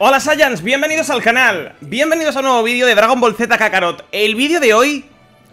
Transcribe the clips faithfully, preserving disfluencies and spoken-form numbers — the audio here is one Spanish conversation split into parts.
Hola Saiyans, bienvenidos al canal. Bienvenidos a un nuevo vídeo de Dragon Ball Z Kakarot. El vídeo de hoy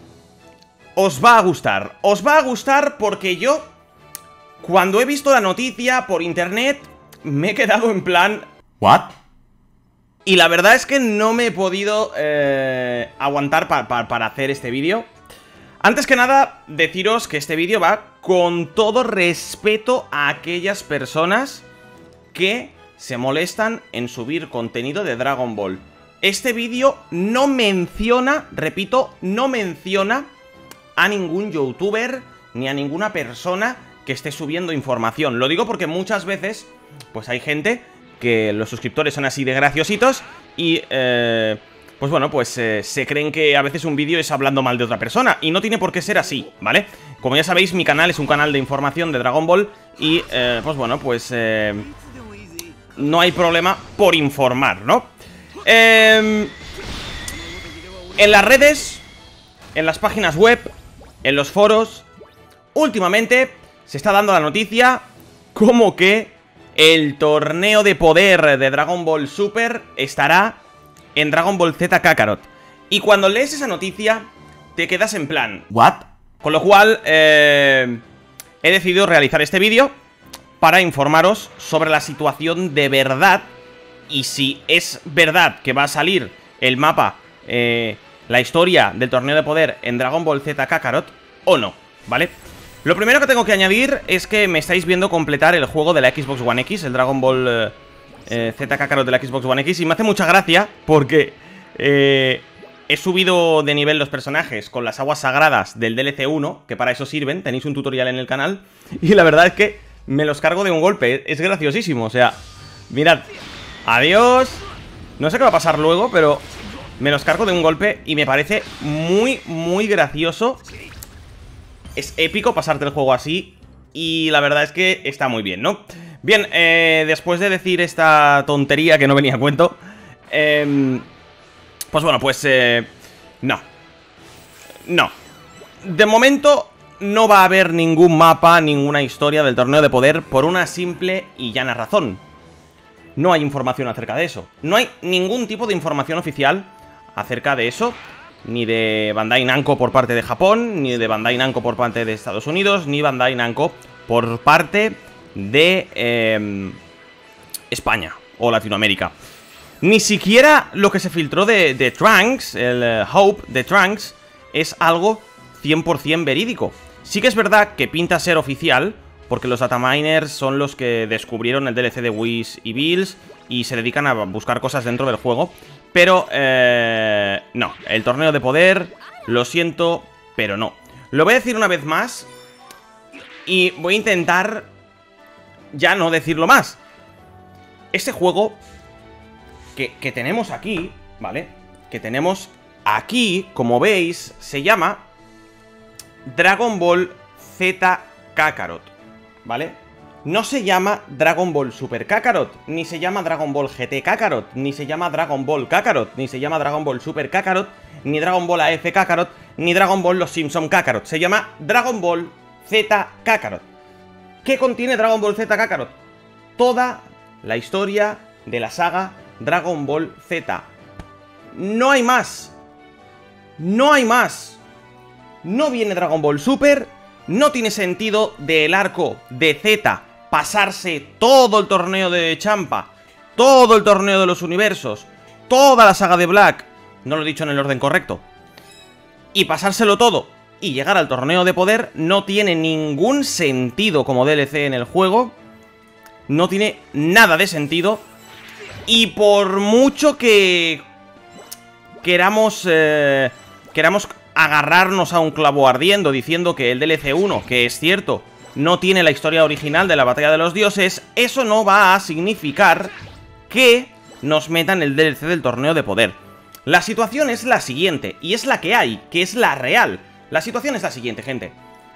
os va a gustar. Os va a gustar porque yo, cuando he visto la noticia por internet, me he quedado en plan ¿what? Y la verdad es que no me he podido eh, aguantar pa pa para hacer este vídeo. Antes que nada, deciros que este vídeo va con todo respeto a aquellas personas que se molestan en subir contenido de Dragon Ball. Este vídeo no menciona, repito, no menciona a ningún youtuber ni a ninguna persona que esté subiendo información. Lo digo porque muchas veces, pues hay gente que los suscriptores son así de graciositos y, eh, pues bueno, pues eh, se creen que a veces un vídeo es hablando mal de otra persona. Y no tiene por qué ser así, ¿vale? Como ya sabéis, mi canal es un canal de información de Dragon Ball y, eh, pues bueno, pues... Eh, no hay problema por informar, ¿no? Eh, en las redes, en las páginas web, en los foros, últimamente se está dando la noticia como que el torneo de poder de Dragon Ball Super estará en Dragon Ball Z Kakarot. Y cuando lees esa noticia, te quedas en plan ¿what? Con lo cual, eh, he decidido realizar este vídeo para informaros sobre la situación de verdad y si es verdad que va a salir el mapa, eh, la historia del torneo de poder en Dragon Ball Z Kakarot o no, ¿vale? Lo primero que tengo que añadir es que me estáis viendo completar el juego de la Xbox One X, el Dragon Ball eh, eh, Z Kakarot de la Xbox One X, y me hace mucha gracia porque eh, he subido de nivel los personajes con las aguas sagradas del D L C uno, que para eso sirven, tenéis un tutorial en el canal, y la verdad es que me los cargo de un golpe, es graciosísimo, o sea, mirad, adiós, no sé qué va a pasar luego, pero me los cargo de un golpe y me parece muy, muy gracioso. Es épico pasarte el juego así y la verdad es que está muy bien, ¿no? Bien, eh, después de decir esta tontería que no venía a cuento, eh, pues bueno, pues eh, no, no, de momento no va a haber ningún mapa, ninguna historia del torneo de poder por una simple y llana razón. No hay información acerca de eso. No hay ningún tipo de información oficial acerca de eso. Ni de Bandai Namco por parte de Japón, ni de Bandai Namco por parte de Estados Unidos, ni Bandai Namco por parte de eh, España o Latinoamérica. Ni siquiera lo que se filtró de, de Trunks, el uh, Hope de Trunks, es algo cien por cien verídico. Sí que es verdad que pinta ser oficial, porque los dataminers son los que descubrieron el D L C de Whis y Bills y se dedican a buscar cosas dentro del juego. Pero, eh, no, el torneo de poder, lo siento, pero no. Lo voy a decir una vez más y voy a intentar ya no decirlo más. Este juego que, que tenemos aquí, ¿vale? Que tenemos aquí, como veis, se llama Dragon Ball Z Kakarot, ¿vale? No se llama Dragon Ball Super Kakarot, ni se llama Dragon Ball G T Kakarot, ni se llama Dragon Ball Kakarot, ni se llama Dragon Ball Super Kakarot, ni Dragon Ball A F Kakarot, ni Dragon Ball Los Simpson Kakarot. Se llama Dragon Ball Z Kakarot. ¿Qué contiene Dragon Ball Z Kakarot? Toda la historia de la saga Dragon Ball Z. No hay más. No hay más. No viene Dragon Ball Super. No tiene sentido del arco de Z pasarse todo el torneo de Champa, todo el torneo de los universos, toda la saga de Black, no lo he dicho en el orden correcto, y pasárselo todo y llegar al torneo de poder no tiene ningún sentido como D L C en el juego. No tiene nada de sentido. Y por mucho que queramos eh, queramos agarrarnos a un clavo ardiendo diciendo que el D L C uno, que es cierto, no tiene la historia original de la batalla de los dioses, eso no va a significar que nos metan el D L C del torneo de poder. La situación es la siguiente, y es la que hay, que es la real. La situación es la siguiente, gente.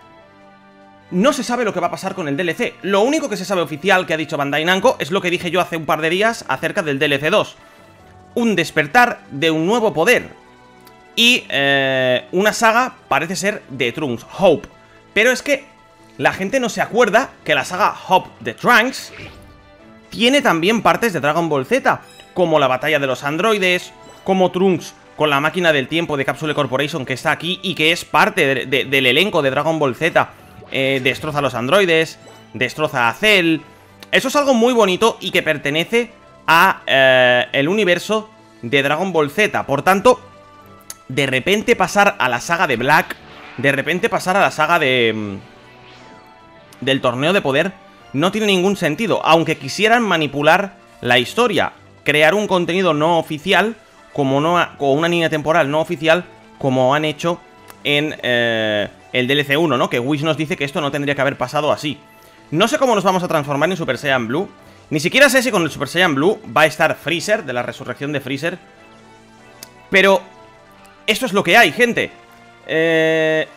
No se sabe lo que va a pasar con el D L C. Lo único que se sabe oficial que ha dicho Bandai Namco es lo que dije yo hace un par de días acerca del D L C dos. Un despertar de un nuevo poder. Y eh, una saga parece ser de Trunks, Hope. Pero es que la gente no se acuerda que la saga Hope de Trunks tiene también partes de Dragon Ball Z, como la batalla de los androides, como Trunks con la máquina del tiempo de Capsule Corporation que está aquí y que es parte de, de, del elenco de Dragon Ball Z. eh, Destroza a los androides, destroza a Cell. Eso es algo muy bonito y que pertenece a eh, el universo de Dragon Ball Z. Por tanto, de repente pasar a la saga de Black, de repente pasar a la saga de del torneo de poder, no tiene ningún sentido, aunque quisieran manipular la historia, crear un contenido no oficial, como no o una línea temporal no oficial, como han hecho en eh, el D L C uno, ¿no? Que Wish nos dice que esto no tendría que haber pasado así. No sé cómo nos vamos a transformar en Super Saiyan Blue. Ni siquiera sé si con el Super Saiyan Blue va a estar Freezer, de la resurrección de Freezer. Pero esto es lo que hay, gente. Eh,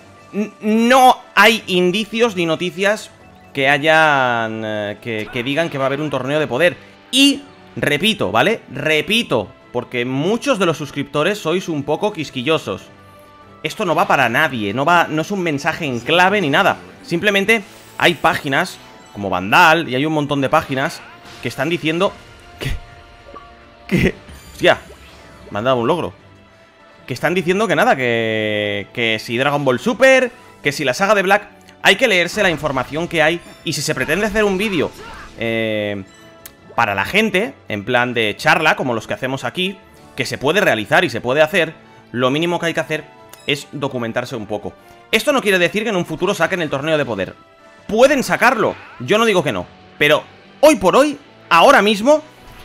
no hay indicios ni noticias que hayan... Eh, que, que digan que va a haber un torneo de poder. Y, repito, ¿vale? Repito, porque muchos de los suscriptores sois un poco quisquillosos. Esto no va para nadie, no va, no es un mensaje en clave ni nada. Simplemente hay páginas como Vandal y hay un montón de páginas que están diciendo que... que... hostia, me han dado un logro. Que están diciendo que nada, que... que si Dragon Ball Super, que si la saga de Black... Hay que leerse la información que hay. Y si se pretende hacer un vídeo eh, para la gente, en plan de charla, como los que hacemos aquí, que se puede realizar y se puede hacer, lo mínimo que hay que hacer es documentarse un poco. Esto no quiere decir que en un futuro saquen el torneo de poder. Pueden sacarlo, yo no digo que no. Pero hoy por hoy, ahora mismo,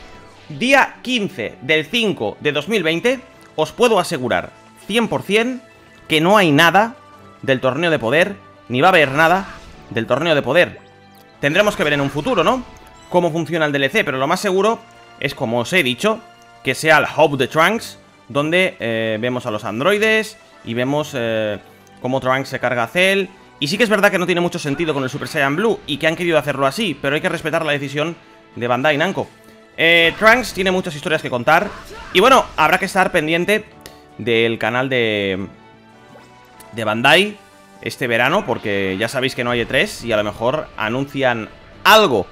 día quince del cinco de dos mil veinte, os puedo asegurar cien por cien que no hay nada del torneo de poder, ni va a haber nada del torneo de poder. Tendremos que ver en un futuro, ¿no?, cómo funciona el D L C, pero lo más seguro es, como os he dicho, que sea el Hub de Trunks, donde eh, vemos a los androides y vemos eh, cómo Trunks se carga a Cell. Y sí que es verdad que no tiene mucho sentido con el Super Saiyan Blue y que han querido hacerlo así, pero hay que respetar la decisión de Bandai Namco. Eh, Trunks tiene muchas historias que contar y bueno, habrá que estar pendiente del canal de, de Bandai este verano, porque ya sabéis que no hay E tres y a lo mejor anuncian algo.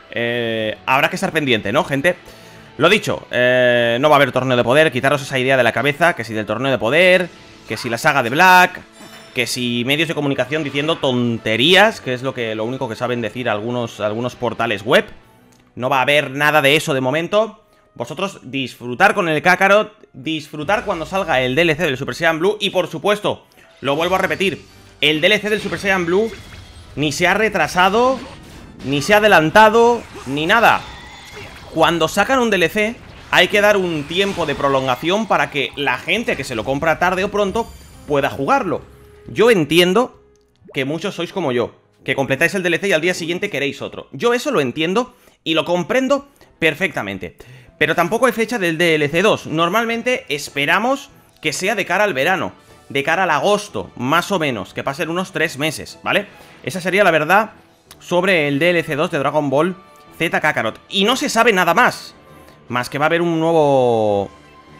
Eh, habrá que estar pendiente, ¿no, gente? Lo dicho, eh, no va a haber torneo de poder. Quitaros esa idea de la cabeza, que si del torneo de poder, que si la saga de Black, que si medios de comunicación diciendo tonterías, que es lo que lo único que saben decir algunos, algunos portales web. No va a haber nada de eso de momento. Vosotros disfrutar con el Kakarot, disfrutar cuando salga el D L C del Super Saiyan Blue. Y por supuesto, lo vuelvo a repetir, el D L C del Super Saiyan Blue ni se ha retrasado, ni se ha adelantado, ni nada. Cuando sacan un D L C hay que dar un tiempo de prolongación para que la gente que se lo compra tarde o pronto pueda jugarlo. Yo entiendo que muchos sois como yo, que completáis el D L C y al día siguiente queréis otro. Yo eso lo entiendo y lo comprendo perfectamente. Pero tampoco hay fecha del D L C dos. Normalmente esperamos que sea de cara al verano, de cara al agosto, más o menos, que pasen unos tres meses, ¿vale? Esa sería la verdad sobre el D L C dos de Dragon Ball Z Kakarot. Y no se sabe nada más, más que va a haber un nuevo...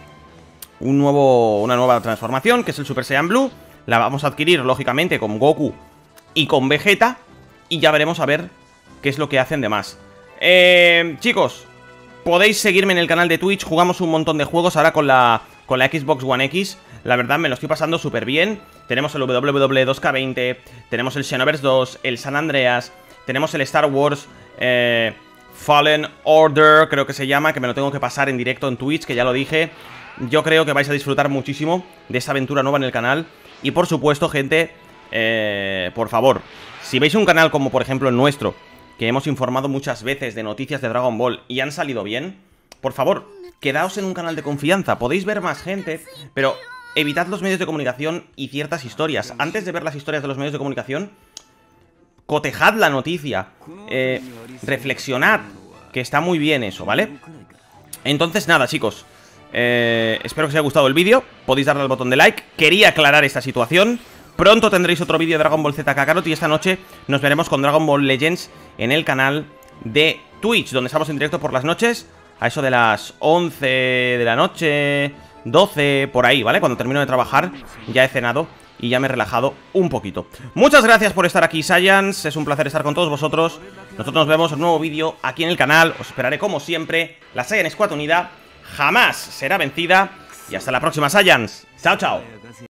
Un nuevo... Una nueva transformación, que es el Super Saiyan Blue. La vamos a adquirir, lógicamente, con Goku y con Vegeta. Y ya veremos a ver qué es lo que hacen de más. Eh... Chicos, podéis seguirme en el canal de Twitch. Jugamos un montón de juegos ahora con la... Con la Xbox One X. La verdad me lo estoy pasando súper bien. Tenemos el W W dos K veinte, tenemos el Xenoverse dos, el San Andreas, tenemos el Star Wars eh, Fallen Order, creo que se llama, que me lo tengo que pasar en directo en Twitch, que ya lo dije. Yo creo que vais a disfrutar muchísimo de esta aventura nueva en el canal. Y por supuesto, gente, eh, por favor, si veis un canal como por ejemplo el nuestro, que hemos informado muchas veces de noticias de Dragon Ball y han salido bien, por favor, quedaos en un canal de confianza. Podéis ver más gente, pero evitad los medios de comunicación y ciertas historias. Antes de ver las historias de los medios de comunicación, cotejad la noticia, eh, reflexionad, que está muy bien eso, ¿vale? Entonces nada, chicos, eh, espero que os haya gustado el vídeo. Podéis darle al botón de like. Quería aclarar esta situación. Pronto tendréis otro vídeo de Dragon Ball Z Kakarot y esta noche nos veremos con Dragon Ball Legends en el canal de Twitch, donde estamos en directo por las noches, a eso de las once de la noche, doce, por ahí, ¿vale? Cuando termino de trabajar, ya he cenado y ya me he relajado un poquito. Muchas gracias por estar aquí, Saiyans. Es un placer estar con todos vosotros. Nosotros nos vemos en un nuevo vídeo aquí en el canal. Os esperaré como siempre. La Saiyan Squad unida jamás será vencida. Y hasta la próxima, Saiyans. Chao, chao.